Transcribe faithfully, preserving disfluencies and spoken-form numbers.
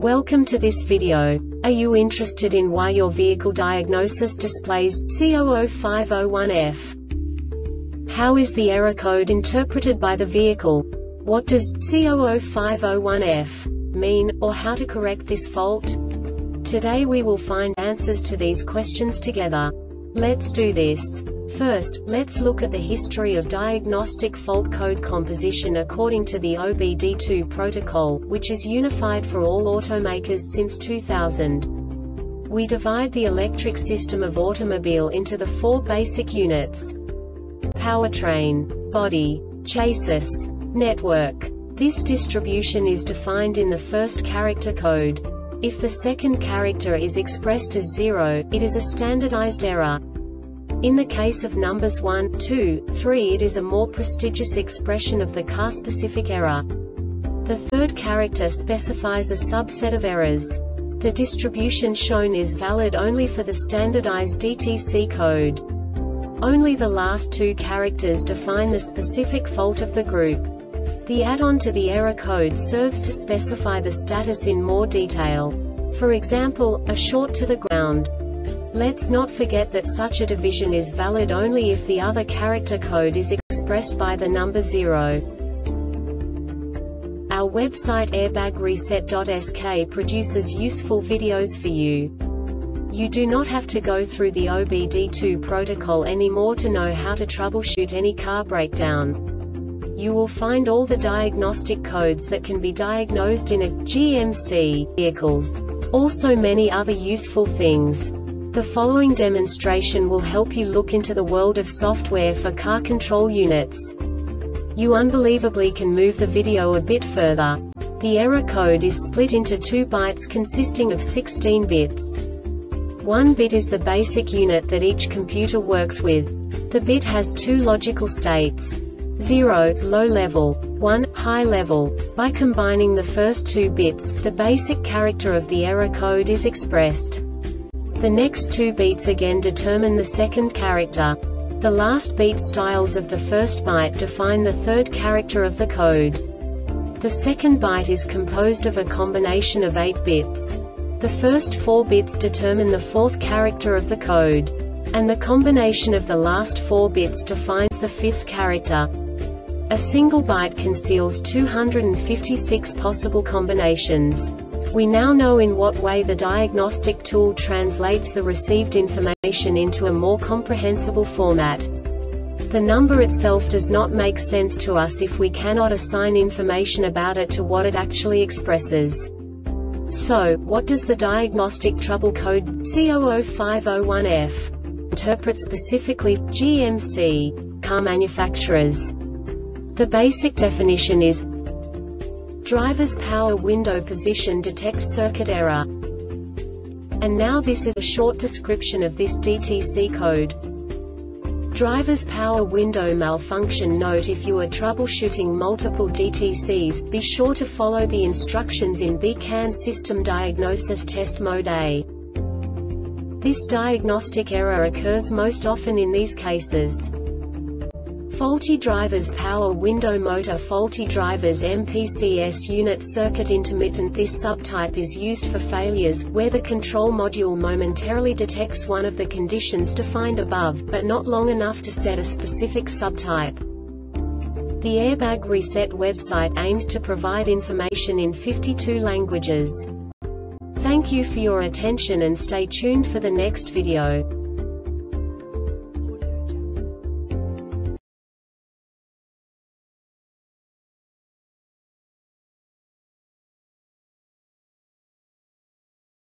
Welcome to this video. Are you interested in why your vehicle diagnosis displays C zero zero five zero one F? How is the error code interpreted by the vehicle? What does C zero zero five zero one F mean, or how to correct this fault? Today we will find answers to these questions together. Let's do this. First, let's look at the history of diagnostic fault code composition according to the O B D two protocol, which is unified for all automakers since two thousand. We divide the electric system of automobile into the four basic units: powertrain, body, chassis, network. This distribution is defined in the first character code. If the second character is expressed as zero, it is a standardized error. In the case of numbers one, two, three, it is a more prestigious expression of the car-specific error. The third character specifies a subset of errors. The distribution shown is valid only for the standardized D T C code. Only the last two characters define the specific fault of the group. The add-on to the error code serves to specify the status in more detail. For example, a short to the ground. Let's not forget that such a division is valid only if the other character code is expressed by the number zero. Our website airbag reset dot S K produces useful videos for you. You do not have to go through the O B D two protocol anymore to know how to troubleshoot any car breakdown. You will find all the diagnostic codes that can be diagnosed in a G M C vehicles. Also many other useful things. The following demonstration will help you look into the world of software for car control units. You unbelievably can move the video a bit further. The error code is split into two bytes consisting of sixteen bits. One bit is the basic unit that each computer works with. The bit has two logical states: zero, low level, one, high level. By combining the first two bits, the basic character of the error code is expressed. The next two beats again determine the second character. The last beat styles of the first byte define the third character of the code. The second byte is composed of a combination of eight bits. The first four bits determine the fourth character of the code. And the combination of the last four bits defines the fifth character. A single byte conceals two hundred fifty-six possible combinations. We now know in what way the diagnostic tool translates the received information into a more comprehensible format. The number itself does not make sense to us if we cannot assign information about it to what it actually expresses. So, what does the diagnostic trouble code C zero zero five zero one F interpret specifically for G M C car manufacturers? The basic definition is: driver's power window position detects circuit error. And now this is a short description of this D T C code. Driver's power window malfunction. Note: if you are troubleshooting multiple D T Cs, be sure to follow the instructions in B CAN System Diagnosis Test Mode A. This diagnostic error occurs most often in these cases: faulty driver's power window motor, faulty driver's M P C S unit circuit intermittent. This subtype is used for failures where the control module momentarily detects one of the conditions defined above, but not long enough to set a specific subtype. The Airbag Reset website aims to provide information in fifty-two languages. Thank you for your attention and stay tuned for the next video.